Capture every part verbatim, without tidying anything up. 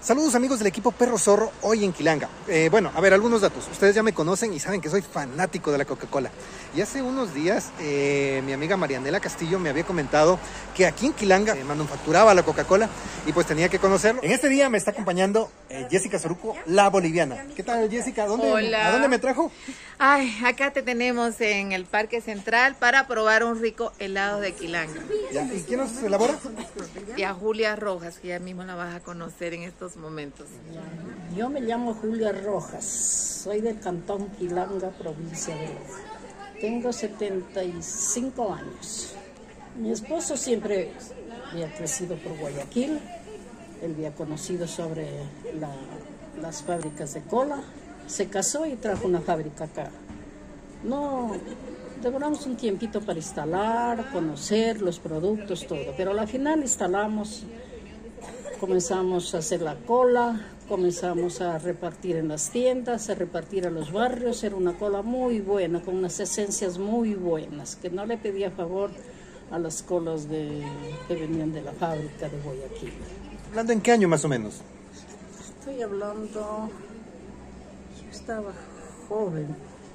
Saludos amigos del equipo Perro Zorro, hoy en Quilanga. Eh, bueno, a ver, algunos datos. Ustedes ya me conocen y saben que soy fanático de la Coca-Cola. Y hace unos días eh, mi amiga Marianela Castillo me había comentado que aquí en Quilanga eh, manufacturaba la Coca-Cola y pues tenía que conocerlo. En este día me está acompañando eh, Jessica Soruco, la boliviana. ¿Qué tal, Jessica? ¿A dónde, Hola. ¿A dónde me trajo? Ay, acá te tenemos en el Parque Central para probar un rico helado de Quilanga. ¿Ya? ¿Y quién nos elabora? Y a Julia Rojas, que ya mismo la vas a conocer en estos momentos. Yo me llamo Julia Rojas, soy del Cantón Quilanga, provincia de Loja. Tengo setenta y cinco años. Mi esposo siempre había crecido por Guayaquil. Él había conocido sobre la, las fábricas de cola. Se casó y trajo una fábrica acá. No, demoramos un tiempito para instalar, conocer los productos, todo. Pero al final instalamos, comenzamos a hacer la cola, comenzamos a repartir en las tiendas, a repartir a los barrios. Era una cola muy buena, con unas esencias muy buenas, que no le pedía favor a las colas de, que venían de la fábrica de Guayaquil. ¿Hablando en qué año más o menos? Estoy hablando, yo estaba joven,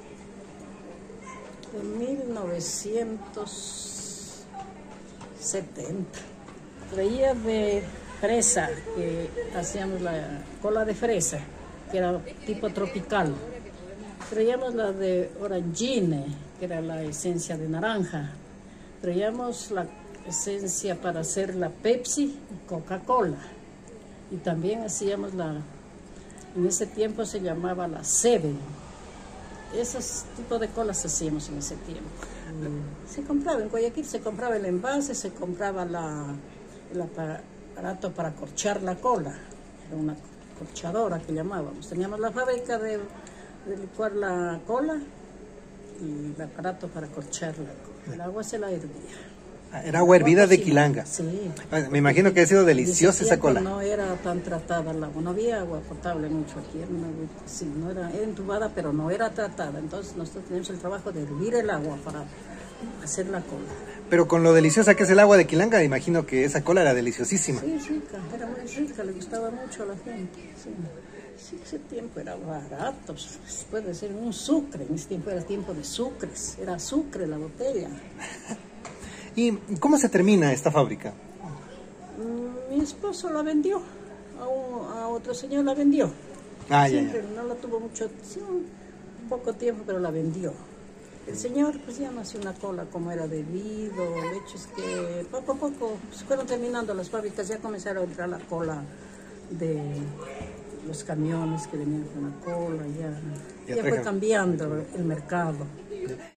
en mil novecientos setenta. Traía de fresa, que hacíamos la cola de fresa, que era tipo tropical. Traíamos la de orangine, que era la esencia de naranja. Traíamos la esencia para hacer la Pepsi y Coca-Cola. Y también hacíamos la, en ese tiempo se llamaba la Seven. Esos tipos de colas hacíamos en ese tiempo. Se compraba en Guayaquil, se compraba el envase, se compraba la, el aparato para corchar la cola. Era una corchadora que llamábamos. Teníamos la fábrica de, de licuar la cola y el aparato para corchar la cola. El agua se la hervía. Era agua hervida de Quilanga. Sí. Me imagino que ha sido deliciosa esa cola. No era tan tratada el agua, no había agua potable mucho aquí, era una agua, sí, no era, era entubada, pero no era tratada. Entonces nosotros teníamos el trabajo de hervir el agua para hacer la cola. Pero con lo deliciosa que es el agua de Quilanga, me imagino que esa cola era deliciosísima. Sí, rica, era muy rica, le gustaba mucho a la gente. Sí, sí, ese tiempo era barato, puede ser un sucre, en ese tiempo era tiempo de sucres, era sucre la botella. ¿Y cómo se termina esta fábrica? Mi esposo la vendió, a, un, a otro señor la vendió. Ah, Siempre ya, ya. no la tuvo mucho, sí, un poco tiempo, pero la vendió. El señor pues ya no hacía una cola como era debido, el hecho es que poco a poco pues, fueron terminando las fábricas, ya comenzaron a entrar la cola de los camiones que venían con la cola, ya, ya, ya fue cambiando el mercado.